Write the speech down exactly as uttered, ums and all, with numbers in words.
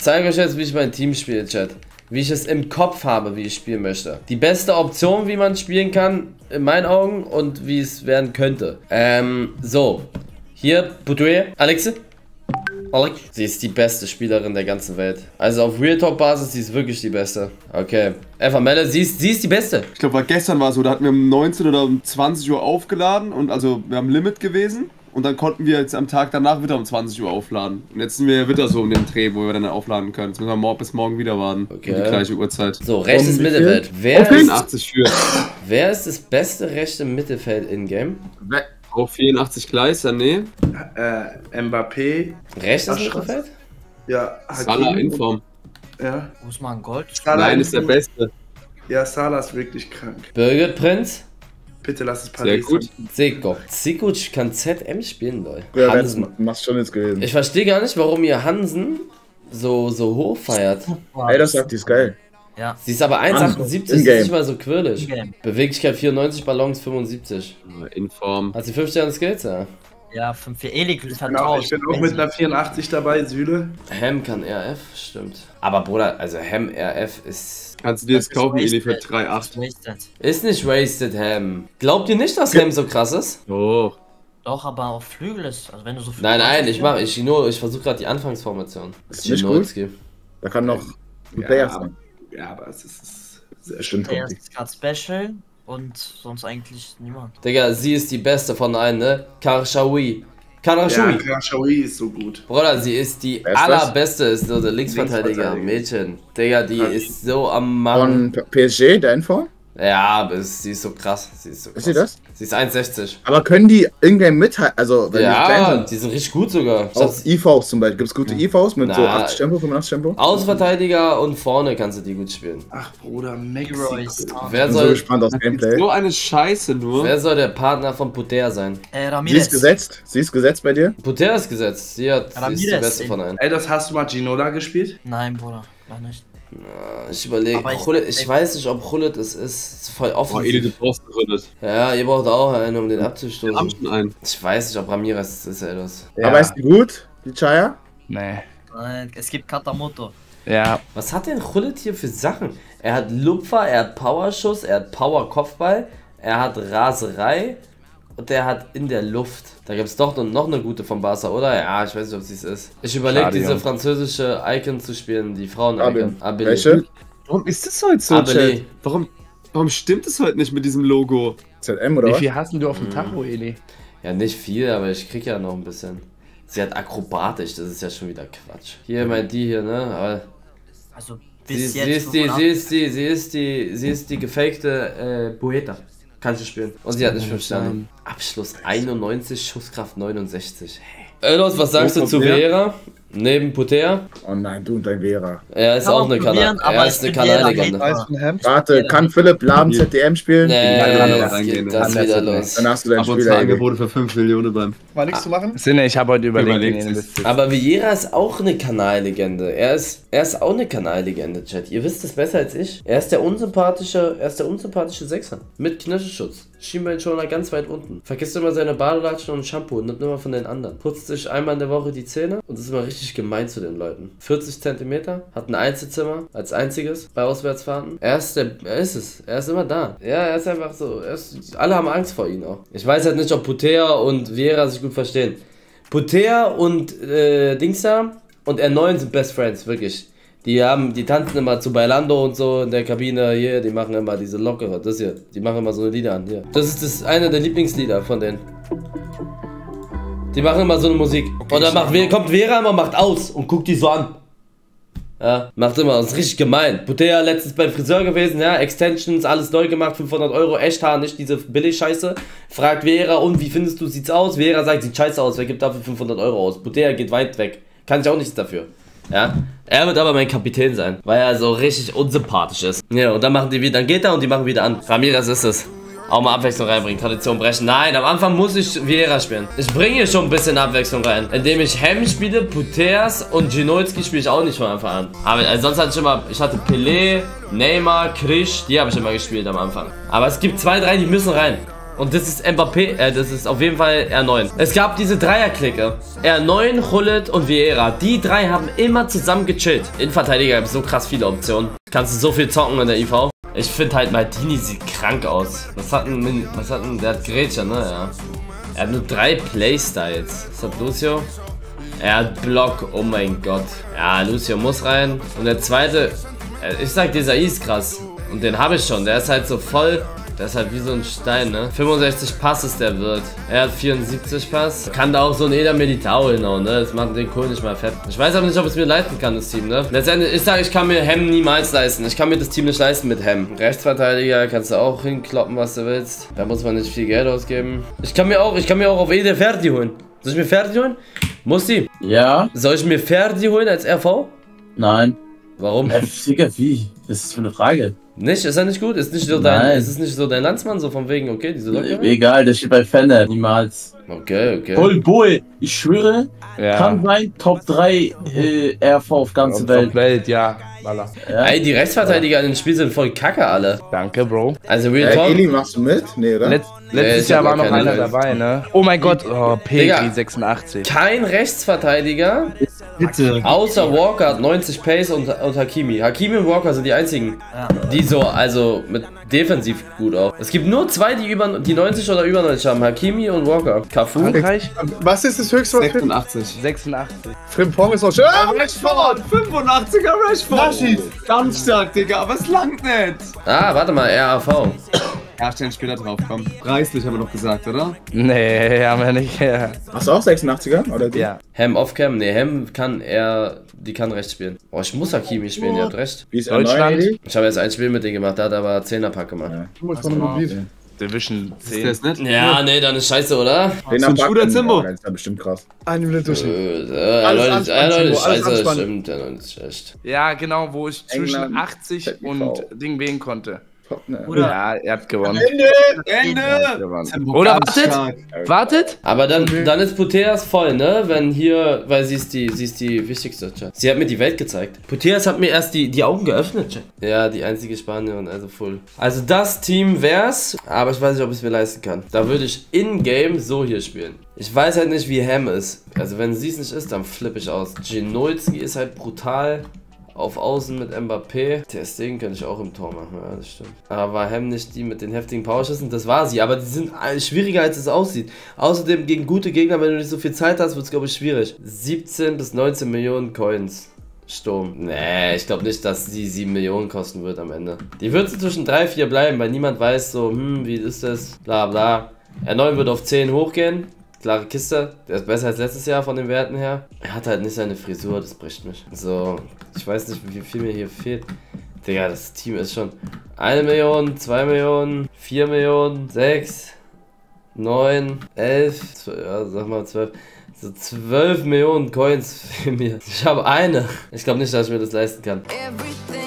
zeige euch jetzt, wie ich mein Team spiele, Chat. Wie ich es im Kopf habe, wie ich spielen möchte. Die beste Option, wie man spielen kann, in meinen Augen, und wie es werden könnte. Ähm, so. Hier, Boudoué, Alexe. Alex. Sie ist die beste Spielerin der ganzen Welt. Also auf Real Talk Basis, sie ist wirklich die beste. Okay. Eva Melle, sie ist, sie ist die beste. Ich glaube, gestern war es so, da hatten wir um neunzehn oder um zwanzig Uhr aufgeladen und also wir haben Limit gewesen. Und dann konnten wir jetzt am Tag danach wieder um zwanzig Uhr aufladen. Und jetzt sind wir wieder so um den Dreh, wo wir dann aufladen können. Jetzt müssen wir mor bis morgen wieder warten. Okay. Um die gleiche Uhrzeit. So, rechtes um Mittelfeld. Wer auf vierundachtzig für. Wer ist das beste rechte Mittelfeld in-game? Auf vierundachtzig Gleis, ja, nee. Äh, Mbappé. Rechtes Mittelfeld? Ja, Salah in Form. Ja. Muss man Gold? Salah Nein, ist der Beste. Ja, Salah ist wirklich krank. Birgit Prinz? Bitte lass es Paris. Sehr gut. Seko. Sikuc kann Z M spielen, Leute. Ja, Hansen. Machst schon jetzt gewesen. Ich verstehe gar nicht, warum ihr Hansen so, so hoch feiert. Ey, das sagt, die ist geil. Ja. Sie ist aber eins Komma achtundsiebzig, ist nicht mal so quirlig. Beweglichkeit vierundneunzig, Ballons fünfundsiebzig. In Form. Hat sie fünf Sterne Skills, ja? Ja, fünf für Elik. Ich bin auch, ich bin auch mit einer vierundachtzig dabei, Süle. Ham kann R F, stimmt. Aber Bruder, also Ham R F ist... Kannst du dir jetzt kaufen, Eli, für drei Komma acht. Ist nicht wasted, Ham. Glaubt ihr nicht, dass Ham so krass ist? Oh. Doch, aber auf Flügel ist, also wenn du so viel... Nein, nein, ich mache, ich nur, ich versuche gerade die Anfangsformation. Das ist nicht gut. Da kann noch ein Player sein. Ja, aber es ist sehr schön. Er ist gerade Special und sonst eigentlich niemand. Digga, sie ist die beste von allen, ne? Karshawi. Karashui. Ja, Karashui ist so gut. Bruder, sie ist die ist allerbeste, ist so der Linksverteidiger, Mädchen. Digga, die ja. ist so am Mann. Von P S G, der Info? Ja, aber sie ist so krass. Sie ist so krass. Ist sie das? Sie ist eins Komma sechzig. Aber können die in-game mithalten? Also, wenn ja, die, die sind richtig gut sogar. Auch I Vs zum Beispiel. Gibt es gute I Vs mit Na, so achtzig Tempo, fünfundachtzig Tempo? Außenverteidiger und vorne kannst du die gut spielen. Ach Bruder, Mexiko. Wer ich bin soll, so gespannt aufs Gameplay. So eine Scheiße nur. Wer soll der Partner von Puter sein? Äh, Ramirez. Sie ist gesetzt? Sie ist gesetzt bei dir? Puter ist gesetzt. Sie, hat, sie ist die beste von allen. Ey, das hast du mal Ginola gespielt? Nein, Bruder. Gar nicht. Ich überlege, ich, ich weiß nicht, ob Hullet es ist. ist voll offen. Oh, Edi, du brauchst Hullet. Ja, ihr braucht auch einen, um den abzustoßen. Wir haben schon einen. Ich weiß nicht, ob Ramirez ist, ey, das. Ja. Aber ist die gut, die Chaya? Nee. Nein, es gibt Katamoto. Ja. Was hat denn Hullet hier für Sachen? Er hat Lupfer, er hat Powerschuss, er hat Power-Kopfball, er hat Raserei und der hat in der Luft. Da gibt es doch noch eine gute von Barca, oder? Ja, ich weiß nicht, ob sie es ist. Ich überlege, diese Junge. französische Icon zu spielen, die Frauen-Icon. Welche? Warum ist das heute so, Chat? Warum, warum stimmt es heute nicht mit diesem Logo? Z M oder was? Wie viel hast du auf dem Tacho, Eli? Ja, nicht viel, aber ich krieg ja noch ein bisschen. Sie hat akrobatisch, das ist ja schon wieder Quatsch. Hier meint die hier, ne? Aber also bis sie, ist, jetzt sie, ist die, sie ist die, sie ist die, sie ist die gefakte äh, Poeta. Kannst du spielen. Und sie hat nicht fünf Sterne. Abschluss einundneunzig, Schusskraft neunundsechzig. Hey. Elos, was sagst du zu Vera? Neben Puter? Oh nein, du und dein Vera. Er ist auch eine Kanal. Er ist eine Kanallegende. Warte, kann Philipp Lahm Z D M spielen? Nee, das geht das wieder los. Dann hast du dein Spiel Angebote für fünf Millionen beim. War nichts zu machen? Sinne, ich habe heute überlegt. überlegt aber Viera ist auch eine Kanallegende. Er ist, er ist auch eine Kanallegende, Chat. Ihr wisst es besser als ich. Er ist der unsympathische, er ist der unsympathische Sechser. Mit Knöchelschutz. Schienbeinschoner ganz weit unten. Vergisst immer seine Badelatschen und Shampoo und nimmt immer von den anderen. Putzt sich einmal in der Woche die Zähne und ist immer richtig gemein zu den Leuten. vierzig Zentimeter, hat ein Einzelzimmer als einziges bei Auswärtsfahrten. Er ist der, er ist es. Er ist immer da. Ja, er ist einfach so. Er ist, alle haben Angst vor ihm auch. Ich weiß halt nicht, ob Putea und Viera sich gut verstehen. Putea und äh, Dings da und R neun sind Best Friends, wirklich. Die haben, die tanzen immer zu Bailando und so in der Kabine hier, die machen immer diese lockere, das hier, die machen immer so eine Lieder an, hier. Das ist das eine der Lieblingslieder von denen. Die machen immer so eine Musik. Okay, und dann macht, kommt Vera immer, macht aus und guckt die so an. Ja, macht immer, das ist richtig gemein. Putea letztens beim Friseur gewesen, ja, Extensions, alles neu gemacht, fünfhundert Euro, Echthaar, nicht diese Billig-Scheiße. Fragt Vera, und wie findest du, sieht's aus? Vera sagt, sieht scheiße aus, wer gibt dafür fünfhundert Euro aus? Putea geht weit weg, kann ich auch nichts dafür. Ja, er wird aber mein Kapitän sein, weil er so richtig unsympathisch ist. Ja, und dann machen die wieder, dann geht er und die machen wieder an. Ramirez ist es. Auch mal Abwechslung reinbringen, Tradition brechen. Nein, am Anfang muss ich Vieira spielen. Ich bringe hier schon ein bisschen Abwechslung rein. Indem ich Hem spiele, Puteas und Ginolski spiele ich auch nicht von Anfang an. Aber also sonst hatte ich immer, ich hatte Pelé, Neymar, Krisch, die habe ich immer gespielt am Anfang. Aber es gibt zwei, drei, die müssen rein. Und das ist Mbappé, äh, das ist auf jeden Fall R neun. Es gab diese Dreierklicke. R neun, Gullit und Vieira. Die drei haben immer zusammen gechillt. Innenverteidiger haben so krass viele Optionen. Kannst du so viel zocken in der I V. Ich finde halt, Maldini sieht krank aus. Was hat denn, was hat denn, der hat Grätscher, ne? Ja. Er hat nur drei Playstyles. Was hat Lucio? Er hat Block, oh mein Gott. Ja, Lucio muss rein. Und der zweite, ich sag, dieser ist krass. Und den habe ich schon. Der ist halt so voll. Der ist halt wie so ein Stein, ne? fünfundsechzig Pass ist der Wirt. Er hat vierundsiebzig Pass. Kann da auch so ein Eder Militao hinhauen, ne? Das macht den Kohl nicht mal fett. Ich weiß aber nicht, ob es mir leisten kann, das Team, ne? Letztendlich, ich sage, ich kann mir Hem niemals leisten. Ich kann mir das Team nicht leisten mit Hem. Rechtsverteidiger kannst du auch hinkloppen, was du willst. Da muss man nicht viel Geld ausgeben. Ich kann mir auch, ich kann mir auch auf Ede Ferdi holen. Soll ich mir Ferdi holen? Musti? Ja? Soll ich mir Ferdi holen als R V? Nein. Warum? Äh, Digga, wie? Das ist für eine Frage. Nicht? Ist er nicht gut? Ist nicht so dein, ist es nicht so dein Landsmann, so von wegen, okay, diese Leute? Egal, der steht bei Fender, niemals. Okay, okay. Voll Boy, ich schwöre, Ja. kann sein, Top drei äh, R V auf ganze Auf Welt. Welt, ja. Voilà. Ja. Ey, die Rechtsverteidiger in dem Spiel sind voll kacke alle. Danke, Bro. Also Real Äh, Talk. Eli, machst du mit? Nee, oder? Letz, Nee, letztes ich Jahr hab war gar noch keine einer Lust. dabei, ne? Oh mein Gott, oh, Digga. Petri sechsundachtzig. Kein Rechtsverteidiger, Bitte. außer Walker hat neunzig Pace und, und Hakimi. Hakimi und Walker sind die einzigen, Ja. die so, also mit defensiv gut auch. Es gibt nur zwei, die über die neunzig oder über neunzig haben. Hakimi und Walker. Cafu. Frankreich Was ist das höchste, was Frim- sechsundachtzig. sechsundachtzig. Frimpong ist noch schön? Ah, Rashford! fünfundachtziger Rashford! Ganz stark, Digga, aber es langt nicht! Ah, warte mal, R A V. Ja, stellen später drauf, komm. Preislich haben wir noch gesagt, oder? Nee, haben wir nicht. Ja. Hast du auch sechsundachtziger? Oder die? ja. Hem off-cam. Ne, Hem kann er, die kann rechts spielen. Oh, ich muss Hakimi spielen, ihr habt recht. Wie ist Deutschland? Eli? Ich habe jetzt ein Spiel mit denen gemacht, der hat aber Zehnerpack gemacht. Du musst noch mal Mobil. Division Ist zehn. das nicht? Ja, nee, dann ist scheiße, oder? Den So ein am Schuder Backen, Zimbo. oh, das ist ja bestimmt krass. Eine Minute durch. Äh, äh, Alles Leute, anspannen, äh, Leute, Timo, alles scheiße, anspannen. stimmt, der Leute ist schlecht. Ja, genau, wo ich zwischen England, achtzig Z I V. und Ding wählen konnte. Ne. Oder Ja, er hat gewonnen. Ende! Er hat gewonnen. Zimbo, Oder ganz wartet, stark. wartet. Aber dann, dann ist Puteas voll, ne? Wenn hier, weil sie ist die, sie ist die wichtigste, Chat. Sie hat mir die Welt gezeigt. Puteas hat mir erst die, die Augen geöffnet, Chat. Ja, die einzige Spanierin, also full. Also das Team wär's, aber ich weiß nicht, ob ich es mir leisten kann. Da würde ich in-game so hier spielen. Ich weiß halt nicht, wie Ham ist. Also wenn sie es nicht ist, dann flippe ich aus. Genolski ist halt brutal. Auf Außen mit Mbappé. Der Stegen könnte ich auch im Tor machen, ja, das stimmt. Aber war Hem nicht die mit den heftigen Powerschüssen? Das war sie, aber die sind schwieriger, als es aussieht. Außerdem gegen gute Gegner, wenn du nicht so viel Zeit hast, wird es, glaube ich, schwierig. siebzehn bis neunzehn Millionen Coins. Sturm. Nee, ich glaube nicht, dass die sieben Millionen kosten wird am Ende. Die wird so zwischen drei, vier bleiben, weil niemand weiß so, hm, wie ist das? Bla bla. R neun wird auf zehn hochgehen. Klare Kiste, der ist besser als letztes Jahr von den Werten her. Er hat halt nicht seine Frisur, das bricht mich. So, ich weiß nicht, wie viel mir hier fehlt. Digga, das Team ist schon eine Million, zwei Millionen, vier Millionen, sechs, neun, elf, ja, sag mal zwölf. So zwölf Millionen Coins für mir. Ich habe eine. Ich glaube nicht, dass ich mir das leisten kann. Everything